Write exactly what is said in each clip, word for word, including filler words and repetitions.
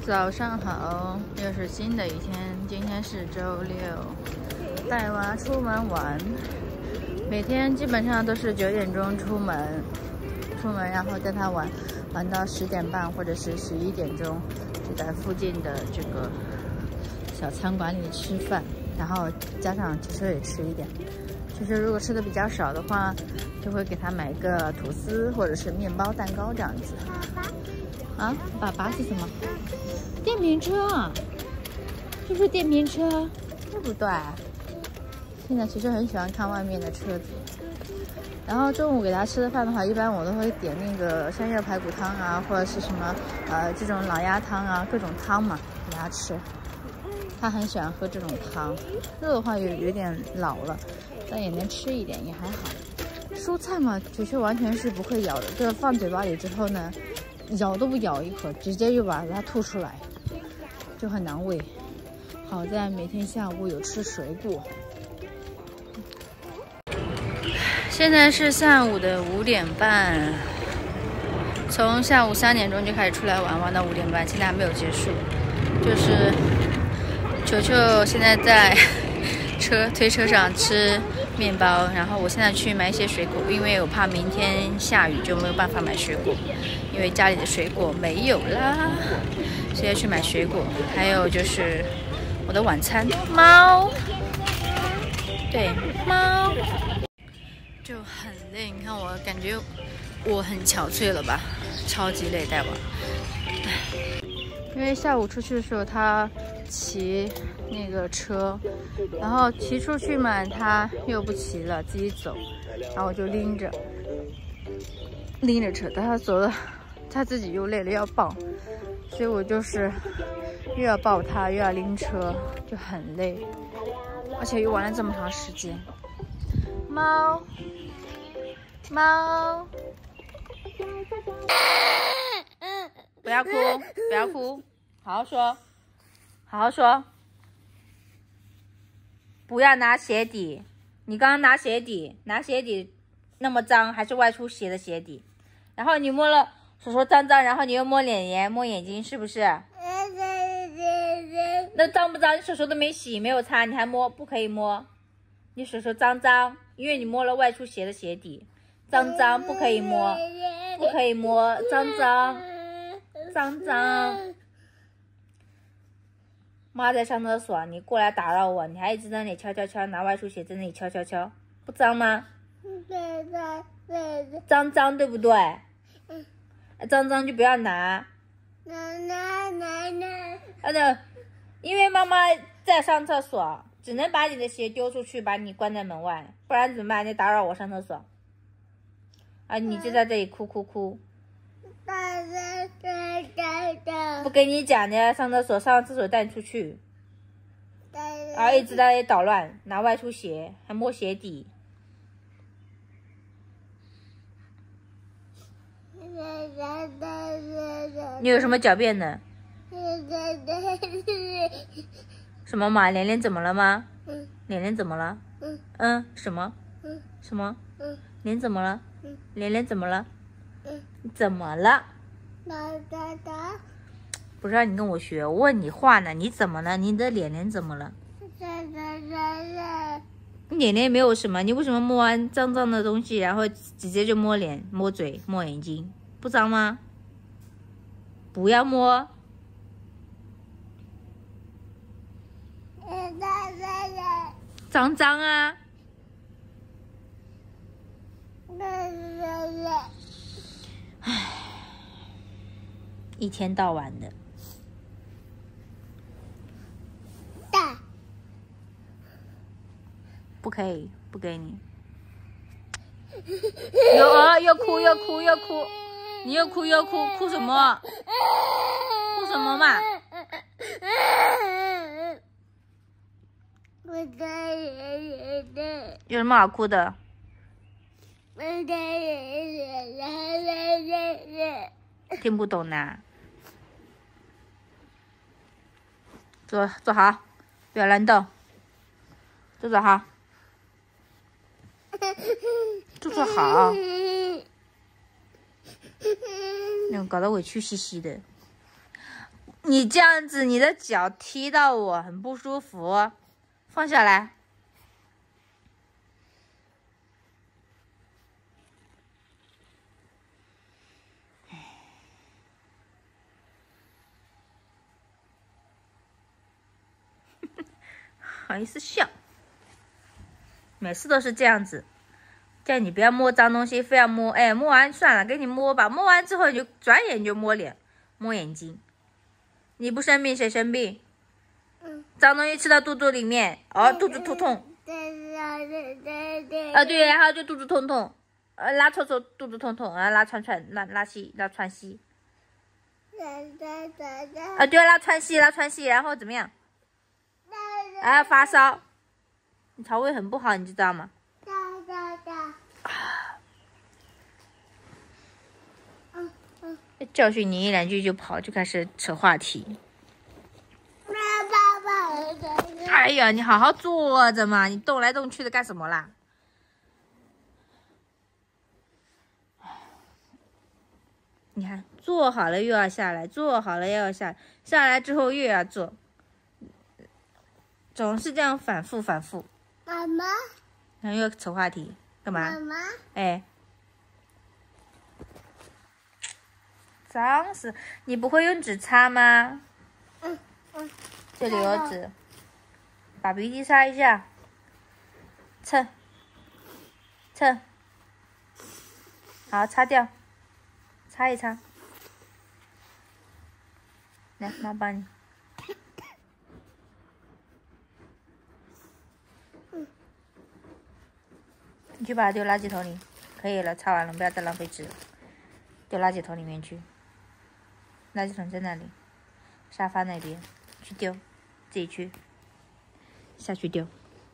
早上好，又是新的一天。今天是周六，带娃出门玩。每天基本上都是九点钟出门，出门然后带他玩，玩到十点半或者是十一点钟，就在附近的这个小餐馆里吃饭，然后加上其实也吃一点。其实如果吃的比较少的话，就会给他买一个吐司或者是面包、蛋糕这样子。啊，粑粑是什么？电瓶车啊，就是电瓶车，对不对？现在其实很喜欢看外面的车子。然后中午给他吃的饭的话，一般我都会点那个香叶排骨汤啊，或者是什么呃这种老鸭汤啊，各种汤嘛给他吃。他很喜欢喝这种汤，肉的话有有点老了，但也能吃一点，也还好。蔬菜嘛，球球完全是不会咬的，就是放嘴巴里之后呢，咬都不咬一口，直接就把它吐出来，就很难喂。好在每天下午有吃水果。现在是下午的五点半，从下午三点钟就开始出来玩，玩到五点半，现在还没有结束。就是球球现在在车推车上吃面包，然后我现在去买一些水果，因为我怕明天下雨就没有办法买水果，因为家里的水果没有啦，所以要去买水果。还有就是我的晚餐，猫，对，猫。就很累，你看我感觉我很憔悴了吧，超级累带娃。因为下午出去的时候他骑那个车，然后骑出去嘛他又不骑了，自己走，然后我就拎着拎着车，但他走了，他自己又累了要抱，所以我就是又要抱他又要拎车，就很累，而且又玩了这么长时间。猫，猫，不要哭，不要哭，好好说，好好说，不要拿鞋底。你刚刚拿鞋底，拿鞋底那么脏，还是外出鞋的鞋底。然后你摸了手手脏脏，然后你又摸脸脸、摸眼睛，是不是？那脏不脏？你手手都没洗，没有擦，你还摸？不可以摸。你手手脏脏，因为你摸了外出鞋的鞋底，脏脏不可以摸，不可以摸，脏脏，脏脏。妈在上厕所，你过来打扰我，你还一直在那里敲敲敲，拿外出鞋在那里敲敲敲，不脏吗？脏脏对不对？脏脏就不要拿。啊的，因为妈妈在上厕所。只能把你的鞋丢出去，把你关在门外，不然怎么办？你打扰我上厕所，啊，你就在这里哭哭哭。不跟你讲的，上厕所，上厕所带你出去，然后一直在那里捣乱，拿外出鞋，还摸鞋底。你有什么狡辩的？什么嘛？脸脸怎么了吗？嗯。脸脸怎么了？嗯。嗯。什么？嗯。什么？嗯。脸怎么了？嗯。脸脸怎么了？嗯。怎么了？哒哒哒。不让你跟我学，我问你话呢，你怎么了？你的脸脸怎么了？哒哒哒哒。脸脸没有什么，你为什么摸完脏脏的东西，然后直接就摸脸、摸嘴、摸眼睛，不脏吗？不要摸。脏脏啊！唉，一天到晚的。大，不可以，不给你。有啊，又哭又哭又哭，你又哭又哭，哭什么？哭什么嘛？有什么好哭的？听不懂呢。坐坐好，不要乱动。坐坐好，坐坐好。那搞得委屈兮兮的。 你这样子，你的脚踢到我，很不舒服，放下来。好意思笑，每次都是这样子，叫你不要摸脏东西，非要摸。哎，摸完算了，给你摸吧。摸完之后你就转眼就摸脸、摸眼睛。你不生病谁生病？嗯。脏东西吃到肚子里面，哦，肚子痛痛。啊，对，然后就肚子痛痛，呃，拉臭臭，肚子痛痛，啊，拉串串，拉拉稀，拉串稀。啊，对，拉串稀，拉串稀，然后怎么样？啊，发烧，你肠胃很不好，你知道吗？教训你一两句就跑，就开始扯话题。哎呀，你好好坐着嘛，你动来动去的干什么啦？你看，坐好了又要下来，坐好了又要下来，下来之后又要坐。总是这样反复反复。妈妈，然后又扯话题，干嘛？妈妈，哎，脏死！你不会用纸擦吗？嗯嗯，这里有纸，把鼻涕擦一下，蹭蹭，好，擦掉，擦一擦。来，妈帮你。你去把它丢垃圾桶里，可以了，擦完了，不要再浪费纸了，丢垃圾桶里面去。垃圾桶在那里，沙发那边，去丢，自己去，下去丢。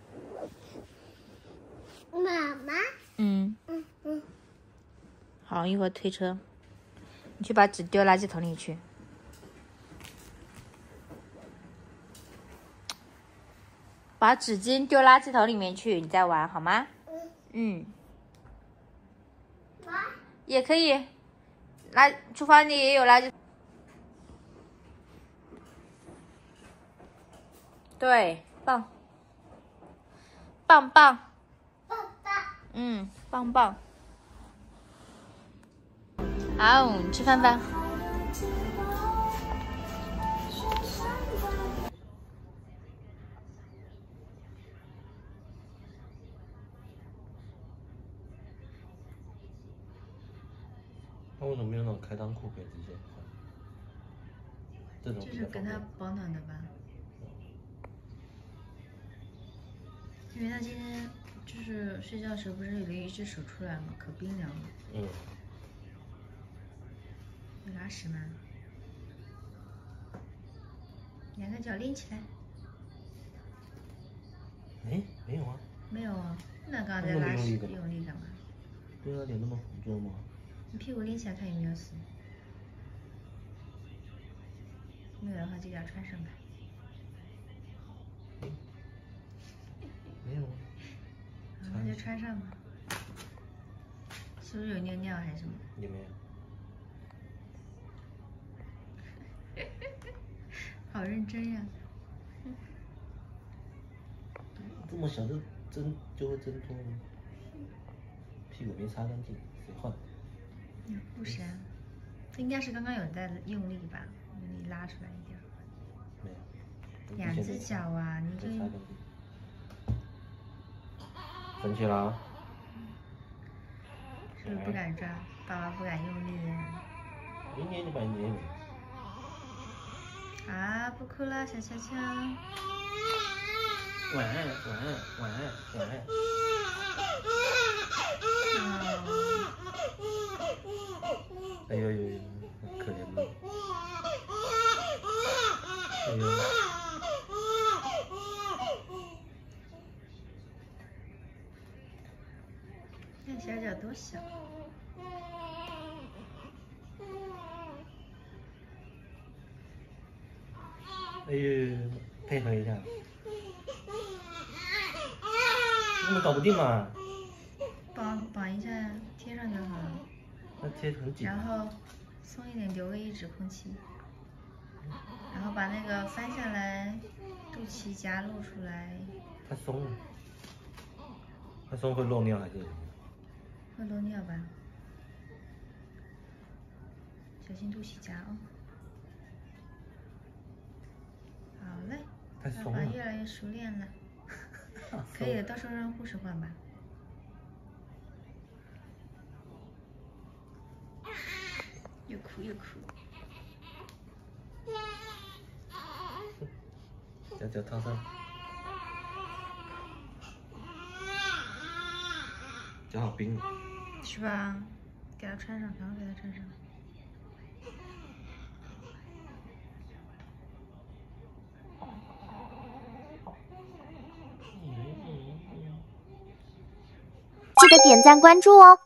妈妈。嗯。嗯嗯。好，一会儿推车，你去把纸丢垃圾桶里去。把纸巾丢垃圾桶里面去，你再玩好吗？嗯，也可以，垃厨房里也有垃圾，对，棒，棒棒，棒棒，嗯，棒棒。好，吃饭吧。 那为什么没有那种开裆裤可以直接换？这种就是给他保暖的吧。因为他今天就是睡觉的时候不是有一只手出来吗？可冰凉了。嗯。有拉屎吗？两个脚拎起来。 哎，没有啊。 没有啊，那刚刚在拉屎，用力干嘛？ 对啊，脸那么糊着吗？ 你屁股拎起来看有没有死。没有的话就给它穿上吧。 没有啊。 好，那就穿上吧。是不是有尿尿还是什么？ 也没有。 好认真呀。 这么小就挣就会挣脱吗？屁股没擦干净，谁换？ 嗯，不是啊，应该是刚刚有在用力吧，用力拉出来一点。 没有。 两只脚啊，你这。 生气了啊？ 是不是不敢抓？爸爸不敢用力呀。 明年就把你撵走。 啊，不哭了，小乔乔。 晚安，晚安，晚安，晚安。哎呦呦呦，可怜的。哎呦。 看小脚多小。 哎呦，配合一下。你怎么搞不定嘛？ 绑绑一下，贴上就好了。 那贴很紧。 然后松一点，留个一指空气。 然后把那个翻下来，肚脐夹露出来。 太松了，太松会漏尿还是？ 会漏尿吧？小心肚脐夹哦。好嘞， 太松了。 爸爸越来越熟练了。可以的，到时候让护士换吧。又哭又哭。 脚脚套上。脚好冰。 是吧？给他穿上，赶快给他穿上。 记得点赞关注哦。